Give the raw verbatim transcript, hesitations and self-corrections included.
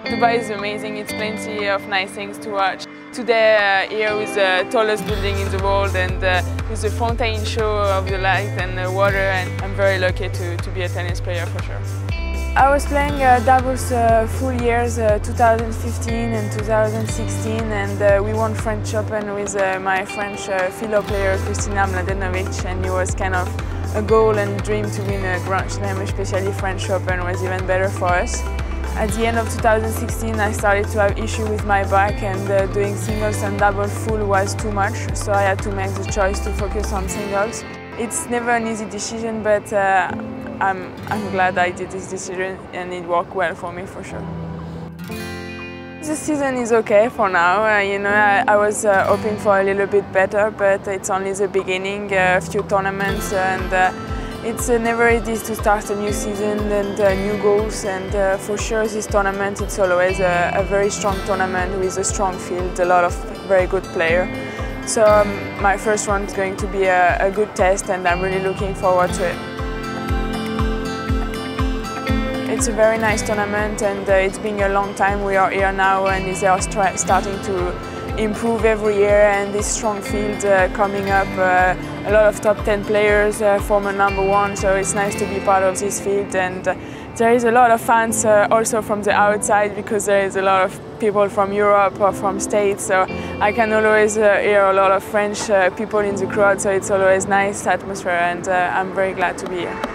Dubai is amazing, it's plenty of nice things to watch. Today uh, here with the tallest building in the world and uh, with the fountain show of the light and the water, and I'm very lucky to, to be a tennis player for sure. I was playing uh, doubles uh, full years, uh, two thousand fifteen and two thousand sixteen, and uh, we won French Open with uh, my French uh, fellow player Kristina Mladenovic, and it was kind of a goal and dream to win a Grand Slam, especially French Open was even better for us. At the end of two thousand sixteen I started to have issues with my back, and uh, doing singles and double full was too much, so I had to make the choice to focus on singles. It's never an easy decision, but uh, I'm, I'm glad I did this decision and it worked well for me for sure. The season is okay for now. Uh, you know, I, I was uh, hoping for a little bit better, but it's only the beginning, uh, a few tournaments, and uh, it's uh, never easy to start a new season and uh, new goals, and uh, for sure this tournament, it's always a, a very strong tournament with a strong field, a lot of very good players. So um, my first one is going to be a, a good test, and I'm really looking forward to it. It's a very nice tournament, and uh, it's been a long time we are here now, and they are starting to improve every year, and this strong field uh, coming up, uh, a lot of top ten players, uh, former number one, so it's nice to be part of this field. And uh, there is a lot of fans uh, also from the outside, because there is a lot of people from Europe or from States, so I can always uh, hear a lot of French uh, people in the crowd, so it's always nice atmosphere, and uh, I'm very glad to be here.